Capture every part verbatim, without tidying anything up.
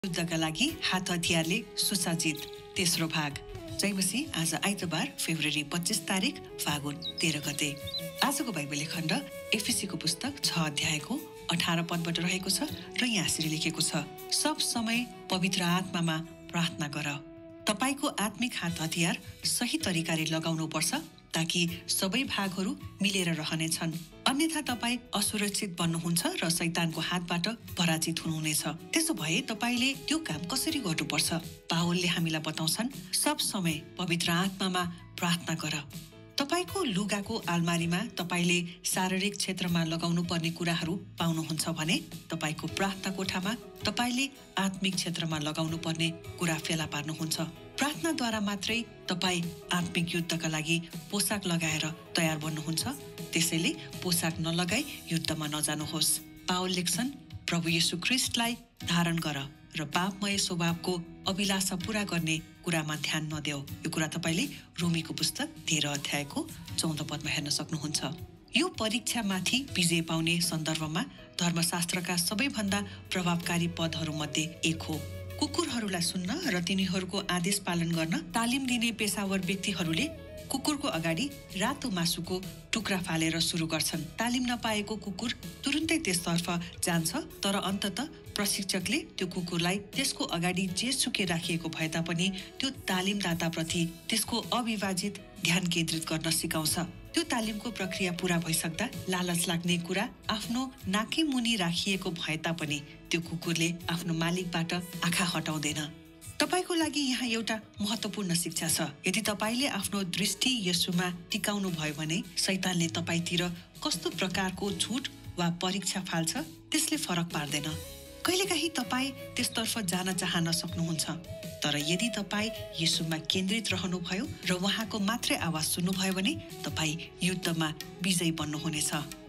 युद्धका लागि हात हतियारले सुसज्जित तेस्रो भाग। जैमसी आज आइतबार फेब्रुअरी पच्चीस तारिक फागुन तेह्र गते। आजको बाइबल खण्ड एफिसीको पुस्तक छ अध्यायको अठार पदबाट रहेको छ र यहाँ यसरी लेखेको छ, सब समय पवित्र आत्मामा प्रार्थना गर। तपाईको आत्मिक हात हतियार सही तरिकाले लगाउनु पर्छ ताकि सबै भागहरू मिलेर रहनेछन्। अन्यथा तपाईँ असुरक्षित बन्नुहुन्छ र शैतानको हातबाट पराजित हुनुहुनेछ। त्यसो भए तपाईँले त्यो काम कसरी गर्नुपर्छ? पावलले हामीलाई बताउँछन्, सब समय पवित्र आत्मामा प्रार्थना गर। तपाईको लुगाको आलमारीमा तपाईँले शारीरिक क्षेत्रमा लगाउनु पर्ने कुराहरू पाउनुहुन्छ भने तपाईँको प्रार्थना कोठामा तपाईँले आत्मिक क्षेत्रमा लगाउनु पर्ने कुरा फेला पार्नुहुन्छ। प्रार्थनाद्वारा मात्रै तपाईँ आत्मिक युद्धका लागि पोसाक लगाएर तयार बन्नुहुन्छ। त्यसैले पोसाक नलगाई युद्धमा नजानुहोस्। पावल लेख्छन्, प्रभु येशू ख्रीष्टलाई धारण गर र पापमय स्वभावको अभिलाषा पूरा गर्ने कुरामा ध्यान नदेऊ। यो कुरा तपाईँले रोमीको पुस्तक तेह्र अध्यायको चौध पदमा हेर्न सक्नुहुन्छ। यो परीक्षामाथि विजय पाउने सन्दर्भमा धर्मशास्त्रका सबैभन्दा प्रभावकारी पदहरूमध्ये एक हो। कुकुरहरूलाई सुन्न र तिनीहरूको आदेश पालन गर्न तालिम दिने पेसावर व्यक्तिहरूले कुकुरको अगाडि रातो मासुको टुक्रा फालेर सुरु गर्छन्। तालिम नपाएको कुकुर तुरुन्तै त्यसतर्फ जान्छ, तर अन्ततः प्रशिक्षकले त्यो कुकुरलाई त्यसको अगाडि जेसुकै राखिएको भए तापनि त्यो तालिमदाताप्रति त्यसको अविभाजित ध्यान केन्द्रित गर्न सिकाउँछ। त्यो तालिमको प्रक्रिया पूरा भइसक्दा लालच लाग्ने कुरा आफ्नो नाकै मुनि राखिएको भए तापनि त्यो कुकुरले आफ्नो मालिकबाट आँखा हटाउँदैन। तपाईको लागि यहाँ एउटा महत्त्वपूर्ण शिक्षा छ। यदि तपाईले आफ्नो दृष्टि येशूमा टिकाउनु भयो भने शैतानले तपाईतिर कस्तो प्रकारको झुट वा परीक्षा फाल्छ त्यसले फरक पार्दैन। कहिलेकाहीँ तपाईँ त्यसतर्फ जान चाहन सक्नुहुन्छ, तर यदि तपाईँ येशूमा केन्द्रित रहनुभयो र उहाँको मात्रै आवाज सुन्नुभयो भने तपाईँ युद्धमा विजयी बन्नुहुनेछ।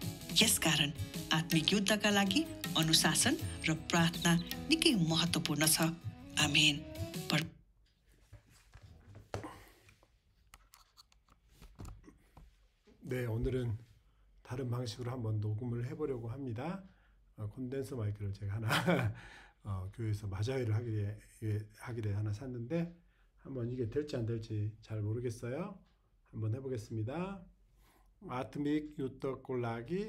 यसकारण आत्मिक युद्धका लागि अनुशासन र प्रार्थना निकै महत्त्वपूर्ण छ। आमेन। 네, 오늘은 다른 방식으로 한번 녹음을 해보려고 합니다. 어, 콘덴서 마이크를 제가 하나 어, 교회에서 마자회를 하기에, 하기에 하나 샀는데 한번 이게 될지 안 될지 잘 모르겠어요. 한번 해보겠습니다. 아트믹 유터 꼴라기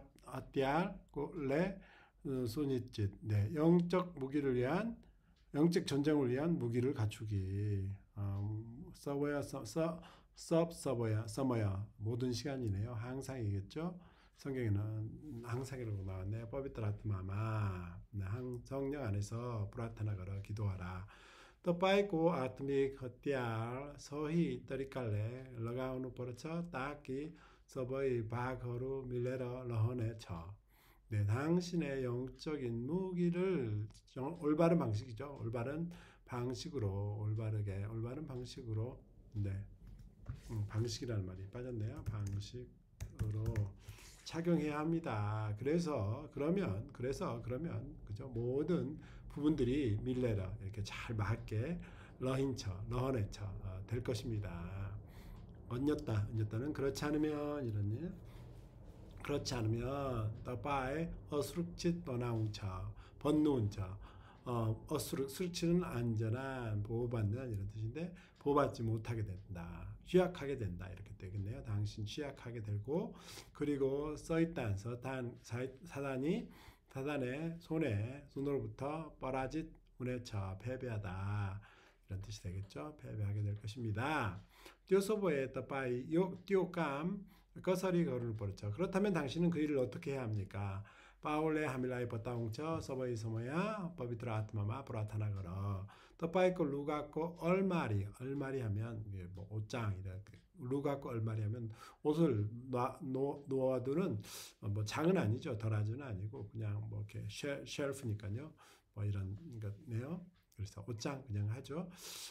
아띠알 꼴레 소니짓. 네, 영적 무기를 위한 영적 전쟁을 위한 무기를 갖추기. 어, 서버야 서, 서 섭 서버야 서머야 모든 시간이네요. 항상이겠죠. 성경에는 항상이라고 나왔네요. पवित्र आत्मामा 성령 안에서 प्रार्थना गर 기도하라. तपाईको आत्मिक हतियार सही तरिकाले लगाउनु पर्छ ताकि सबै भागहरू मिलेर रहनेछ. 네, 당신의 영적인 무기를 올바른 방식이죠. 올바른 방식으로 올바르게 올바른 방식으로 네. 음, 방식이라는 말이 빠졌네요. 방식으로 착용해야 합니다. 그래서 그러면 그래서 그러면 그죠? 모든 부분들이 밀레라 이렇게 잘 맞게 러힌처 러허네처 어, 될 것입니다. 얹었다 얹었다는 그렇지 않으면 이런 일 그렇지 않으면 तपाई 어수룩짓 떠나웅처 번누운처 어, 어수룩 수치는 안전한 보호받는 이런 뜻인데 보호받지 못하게 된다. 취약하게 된다. 이렇게 되겠네요. 당신 취약하게 되고 그리고 써있단 서탄 사단이 사단의 손에 손으로부터 뻐라짓 운에처 패배하다. 이런 뜻이 되겠죠. 패배하게 될 것입니다. 띄오소보에 तपाई 띄오감 꺼서리 걸을 버렸죠. 그렇다면 당신은 그 일을 어떻게 해야 합니까? पावलले हामीलाई बताउँछ सबै समय पवित्र आत्मामा प्रार्थना गर. तपाईको लुगाको अलमारी अलमारी 하면 뭐 옷장 이렇게 लुगाको अलमारी 하면 옷을 놓, 놓아두는 뭐 장은 아니죠. 덜아주는 아니고 그냥 뭐 이렇게 쉘프니까요. 뭐 이런 거네요. 그래서 옷장 그냥 하죠.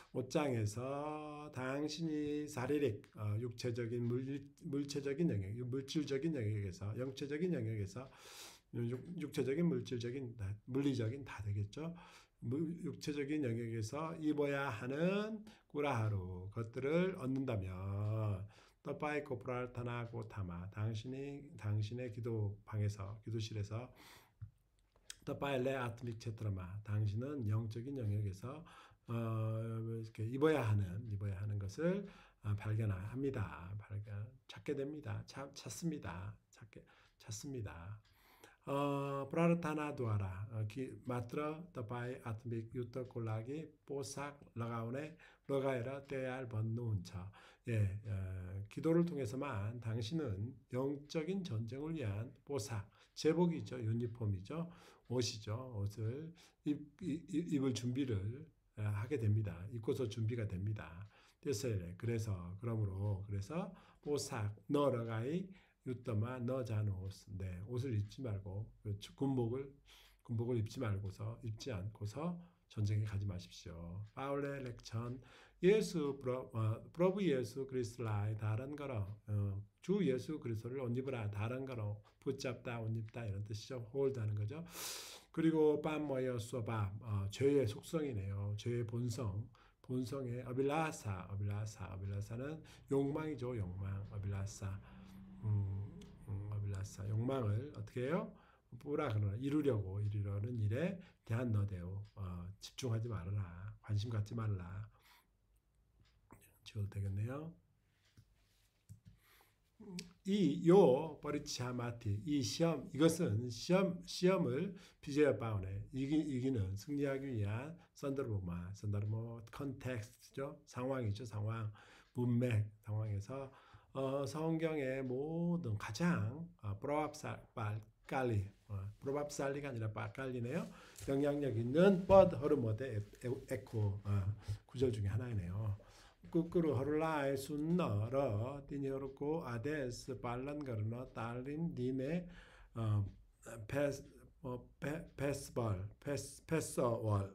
옷장에서 당신이 사리릭 어, 육체적인 물, 물체적인 영역, 물질적인 영역에서 영체적인 영역에서 육체적인 물질적인 물리적인 다 되겠죠. 육체적인 영역에서 입어야 하는 꾸라하루 것들을 얻는다면 तपाईको प्रार्थनाको थामा 당신이 당신의 기도방에서 기도실에서 더 바일레 아토믹 체트라마 당신은 영적인 영역에서 어, 이렇게 입어야 하는 입어야 하는 것을 어, 발견합니다. 발견 찾게 됩니다. 찾, 찾습니다. 찾게 찾습니다. 어, 프라르타나 두아라 어, 기, 마트라 더바이 아토믹 유터 콜라기 보삭 러가운에 러가에라 때알 번누운차 예, 어, 기도를 통해서만 당신은 영적인 전쟁을 위한 보삭 제복이죠. 유니폼이죠. 옷이죠. 옷을 입, 입, 입을 준비를 하게 됩니다. 입고서 준비가 됩니다. 그래서 그러므로 그래서 보삭 너러가이 유떠마 너자노 네, 옷을 입지 말고 군복을 군복을 입지 말고서 입지 않고서 전쟁에 가지 마십시오. 파울레 렉천 예수 프로, 어, 프로브 예수 그리스도라의 다른 거로 어, 주 예수 그리스도를 옷 입으라 다른 거로 붙잡다 옷 입다 이런 뜻이죠. 홀드하는 거죠. 그리고 빰모여 쏘바 어, 죄의 속성이네요. 죄의 본성 본성의 어빌라사 어빌라사 어빌라사는 욕망이죠. 욕망 어빌라사 음, 음, 어빌라사 욕망을 어떻게 해요? 뿌라 그러나 이루려고 이루려는 일에 대한 너대요. 어, 집중하지 말아라. 관심 갖지 말라. 지워도 되겠네요. 이 요 버리치아마티 이 시험 이것은 시험 시험을 비제어 바운에 이기 이기는 승리하기 위한 선더르모마 선더르모 컨텍스트죠. 상황이죠. 상황 문맥 상황에서 어, 성경의 모든 가장 어, 프로밥살리 어, 프로밥살리가 아니라 빠깔리네요. 영향력 있는 버드 허르모데 에코 어, 구절 중에 하나이네요. 꾸꾸루 허룰라의 순너러 디니어르고 아데스 발란거르너 딸린 디네 어, 페스 어, 페, 페스벌 페스 페서월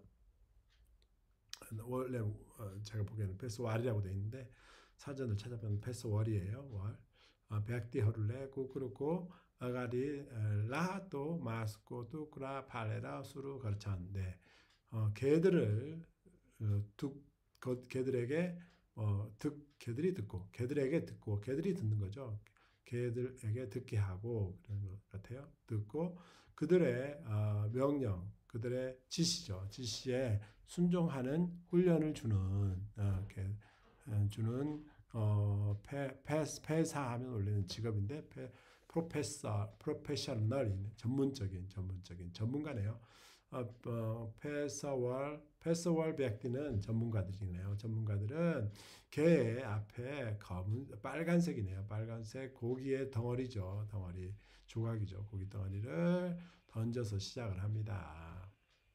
원래 어, 제가 보기에는 페스월이라고 되어 있는데 사전을 찾아보면 페스월이에요. 월. 어, 백디 허룰레 꾸꾸루고 아가리 라또 마스코 두크라 팔레라 수루 거르찬데 어, 개들을 어, 두 개들에게 어, 듣, 개들이 듣고, 개들에게 듣고, 개들이 듣는 거죠. 개들에게 듣게 하고, 그런 것 같아요. 듣고, 그들의 어, 명령, 그들의 지시죠. 지시에 순종하는 훈련을 주는, 어, 개, 어, 주는, 어, 페, 페스, 페사하면 원래는 직업인데, 페, 프로페서, 프로페셔널인, 전문적인, 전문적인, 전문가네요. 어, 어, 패서월, 패서월 백디는 전문가들이네요. 전문가들은 개 앞에 검은 빨간색이네요. 빨간색 고기의 덩어리죠. 덩어리 조각이죠. 고기 덩어리를 던져서 시작을 합니다.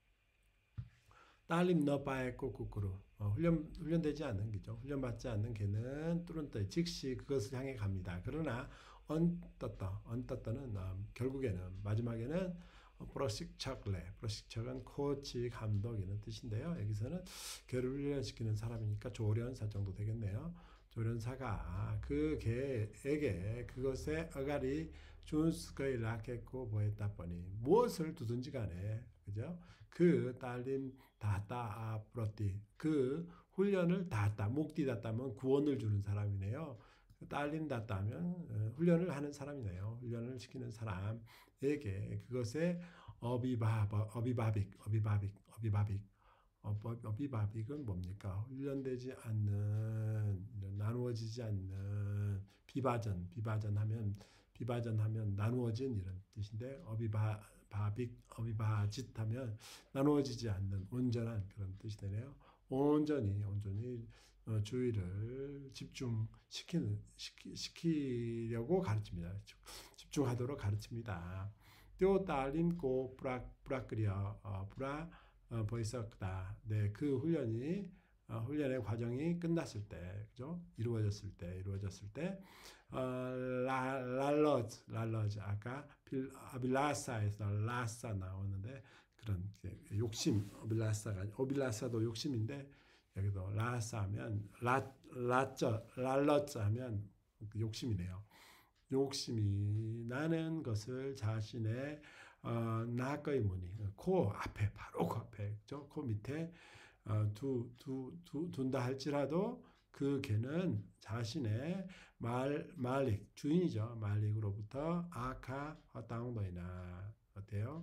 딸림 너바에 꼬꾸꾸루 어, 훈련 훈련되지 않는 개죠. 훈련받지 않는 개는 뚜른떠 즉시 그것을 향해 갑니다. 그러나 언떴다 언떴다는 어, 결국에는 마지막에는 프로식척레, 프로식척은 코치, 감독 이런 뜻인데요. 여기서는 개를 훈련시키는 사람이니까 조련사 정도 되겠네요. 조련사가 그 개에게 그것에 어가리 준스거이 라켓고 보였다 보니 무엇을 두든지 간에 그죠? 그 딸린 다따 아프로티 그 훈련을 다따 목디 다따면 구원을 주는 사람이네요. 딸린 다따면 훈련을 하는 사람이네요. 훈련을 시키는 사람에게 그것에 어비바바 어비바빅 어비바빅 어비바빅 어비바빅은 뭡니까? 훈련되지 않는 나누어지지 않는 비바전 비바전하면 비바전하면 나누어진 이런 뜻인데 어비바빅 어비바짓하면 나누어지지 않는 온전한 그런 뜻이 되네요. 온전히 온전히 어, 주의를 집중시키는 시키, 시키려고 가르칩니다. 집중하도록 가르칩니다. 또 딸린고 브라 브라그리어 어, 브라 어, 보이석다. 네, 그 훈련이 어, 훈련의 과정이 끝났을 때, 그죠? 이루어졌을 때, 이루어졌을 때, 어, 라, 랄러즈, 랄러즈, 아까 빌, 아빌라사에서 라사 나오는데 그런 욕심, 오빌라사가 오빌라사도 욕심인데 여기도 라사 하면 라, 라쩌, 랄러즈 하면 욕심이네요. 욕심이 나는 것을 자신의 어, 나거의 무늬, 코 앞에, 바로 코 앞에, 그죠? 코 밑에 어, 두, 두, 두, 둔다 할지라도 그 개는 자신의 말, 말릭, 주인이죠. 말릭으로부터 아카 허땅도이나 어때요?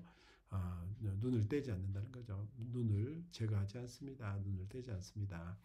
어, 눈을 떼지 않는다는 거죠. 눈을 제거하지 않습니다. 눈을 떼지 않습니다.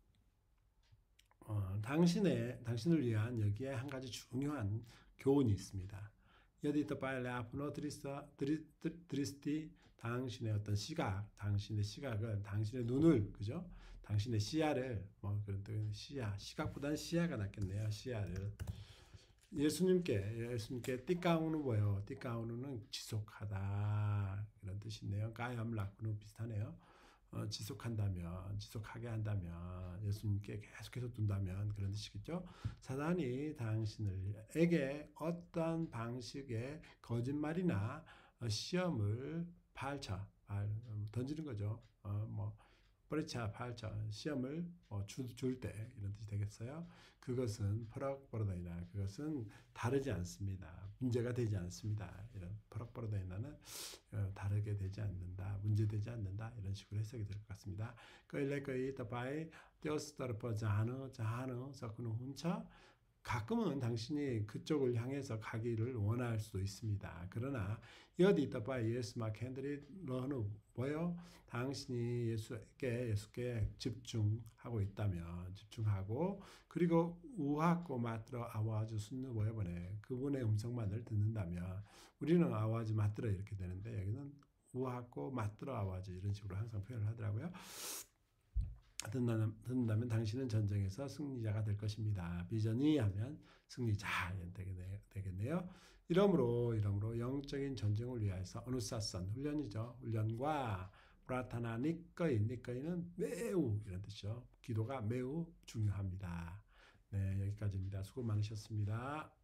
어, 당신의 당신을 위한 여기에 한 가지 중요한 교훈이 있습니다. 여디 더바일레 아프노 드리스타 드리스티 당신의 어떤 시각, 당신의 시각을 당신의 눈을 그죠? 당신의 시야를 뭐 그런 뜻 시야, 시각보다는 시야가 낫겠네요. 시야를 예수님께 예수님께 띠까우는 뭐예요? 띠까우는 지속하다 이런 뜻이네요. 까염락으로 비슷하네요. 어, 지속한다면, 지속하게 한다면, 예수님께 계속해서 둔다면 그런 뜻이겠죠. 사단이 당신을에게 어떤 방식의 거짓말이나 어, 시험을 파헤쳐 던지는 거죠. 어, 뭐 뿌리차 파헤쳐 시험을 어, 줄 때 이런 뜻이 되겠어요. 그것은 퍼럭버러다이나 그것은 다르지 않습니다. 문제가 되지 않습니다. 이런 퍼럭버러다이나는 어, 다르게 되지 않는다, 문제되지 않는다 이런 식으로 해석이 될 것 같습니다. 거일레거이 더바이 떼어스더르퍼 자하느 자하느 서크는 hun차 가끔은 당신이 그쪽을 향해서 가기를 원할 수도 있습니다. 그러나 여디 더바이 예수 마캔들이 러는 뭐요? 당신이 예수께 예수께 집중하고 있다면 집중하고 그리고 우하고 마트러 아와주 순느 뭐요 보네 그분의 음성만을 듣는다면 우리는 아와주 마트러 이렇게 되는데 여기는 우하고 마트러 아와주 이런 식으로 항상 표현을 하더라고요. 듣는다면, 듣는다면 당신은 전쟁에서 승리자가 될 것입니다. 비전이 하면 승리자 되겠네요. 이러므로 이러므로 영적인 전쟁을 위해서 어누사선 훈련이죠. 훈련과 프라타나 니꺼이 니꺼이는 매우 이런 뜻이죠. 기도가 매우 중요합니다. 네, 여기까지입니다. 수고 많으셨습니다.